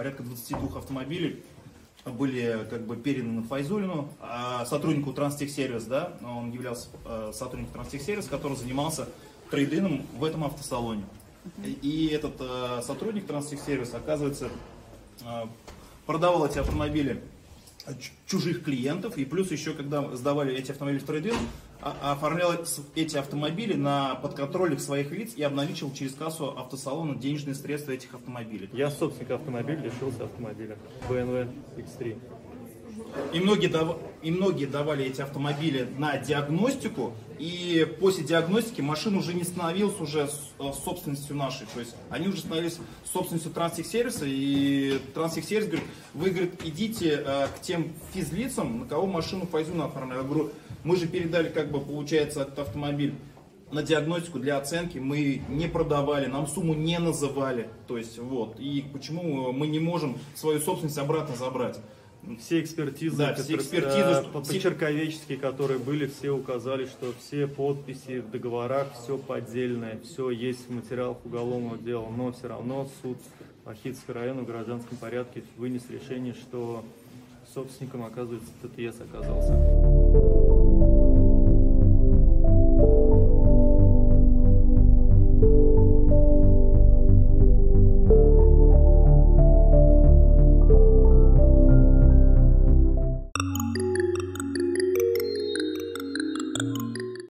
порядка 22 автомобилей были как бы переданы Файзуллину, сотруднику Транстехсервис, да, он являлся сотрудником Транстехсервис, который занимался трейд-ином в этом автосалоне. И этот сотрудник Транстехсервис, оказывается, продавал эти автомобили чужих клиентов, и плюс еще, когда сдавали эти автомобили в трейд-ин, оформлял эти автомобили на подконтрольных своих лиц и обналичивал через кассу автосалона денежные средства этих автомобилей. Я собственник автомобиля, лишился автомобиля BMW X3. И многие давали эти автомобили на диагностику, и после диагностики машина уже не становилась уже собственностью нашей. То есть они уже становились собственностью Транстехсервиса, и Транстехсервис говорит: вы, говорит, идите к тем физлицам, на кого машину Файзуллин оформлял. Я говорю: мы же передали, как бы, получается, этот автомобиль на диагностику для оценки, мы не продавали, нам сумму не называли. То есть вот, и почему мы не можем свою собственность обратно забрать? Все экспертизы, да, все экспертизы по-черковечески, которые были, все указали, что все подписи в договорах, все поддельное, все есть в материалах уголовного дела, но все равно суд Ахитского района в гражданском порядке вынес решение, что собственником, оказывается, ТТС оказался.